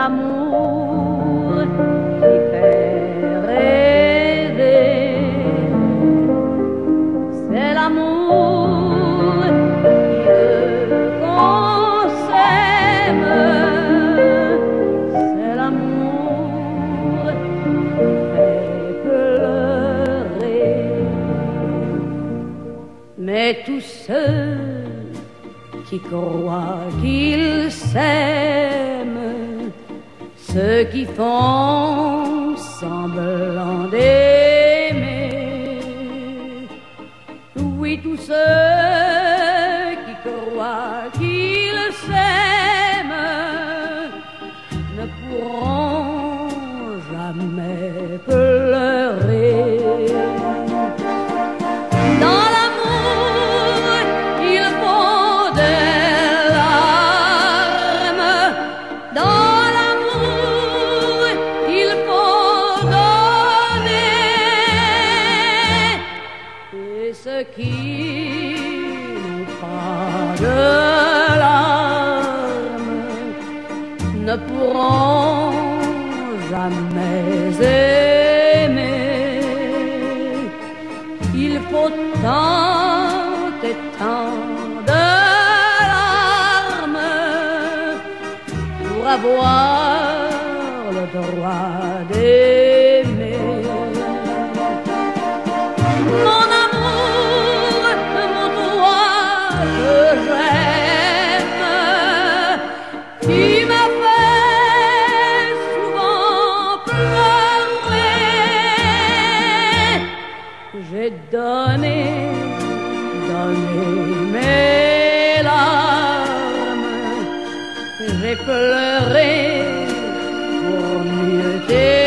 l'amour qui fait rêver. C'est l'amour qui le consème. C'est l'amour qui fait pleurer. Mais tous ceux qui croient qu'ils s'aiment, ceux qui font semblant d'aimer, oui, tous ceux qui croient qu'ils s'aiment ne pourront jamais pleurer. Dans l'amour, il faut des larmes. Dans l'amour, il faut donner. Et ceux qui n'ont pas de larmes ne pourront jamais aimer. Il faut tant et tant de larmes pour avoir le droit d'aimer. Mon amour, mon toi que j'aime, tu m'as fait souvent pleurer. J'ai donné mes larmes, j'ai pleuré pour mieux t'aimer.